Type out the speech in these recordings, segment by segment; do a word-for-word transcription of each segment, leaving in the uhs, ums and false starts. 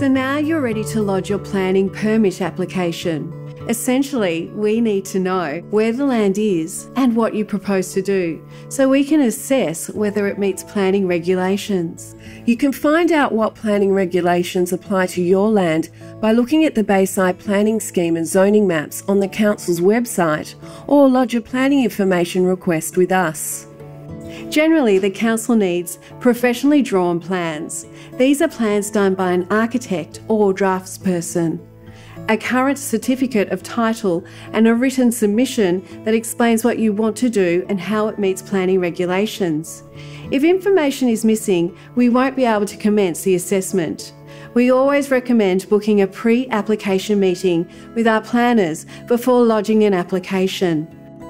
So now you're ready to lodge your planning permit application. Essentially, we need to know where the land is and what you propose to do, so we can assess whether it meets planning regulations. You can find out what planning regulations apply to your land by looking at the Bayside Planning Scheme and zoning maps on the Council's website, or lodge a planning information request with us. Generally, the Council needs professionally drawn plans. These are plans done by an architect or draftsperson, a current certificate of title, and a written submission that explains what you want to do and how it meets planning regulations. If information is missing, we won't be able to commence the assessment. We always recommend booking a pre-application meeting with our planners before lodging an application.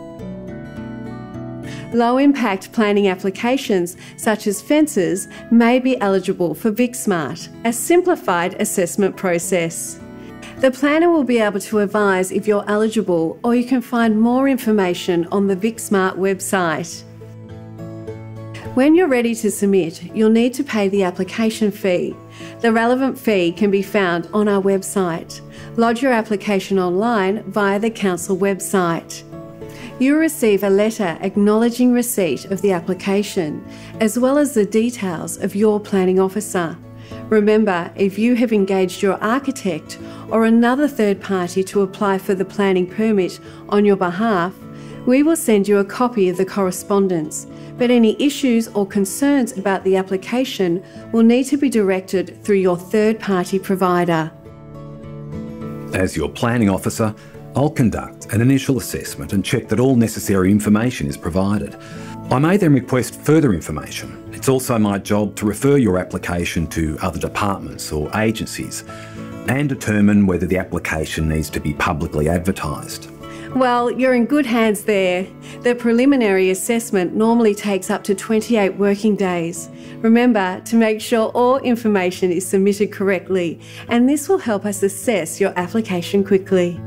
Low-impact planning applications, such as fences, may be eligible for VicSmart, a simplified assessment process. The planner will be able to advise if you're eligible, or you can find more information on the VicSmart website. When you're ready to submit, you'll need to pay the application fee. The relevant fee can be found on our website. Lodge your application online via the Council website. You'll receive a letter acknowledging receipt of the application, as well as the details of your planning officer. Remember, if you have engaged your architect or another third party to apply for the planning permit on your behalf, we will send you a copy of the correspondence, but any issues or concerns about the application will need to be directed through your third party provider. As your planning officer, I'll conduct an initial assessment and check that all necessary information is provided. I may then request further information. It's also my job to refer your application to other departments or agencies and determine whether the application needs to be publicly advertised. Well, you're in good hands there. The preliminary assessment normally takes up to twenty-eight working days. Remember to make sure all information is submitted correctly, and this will help us assess your application quickly.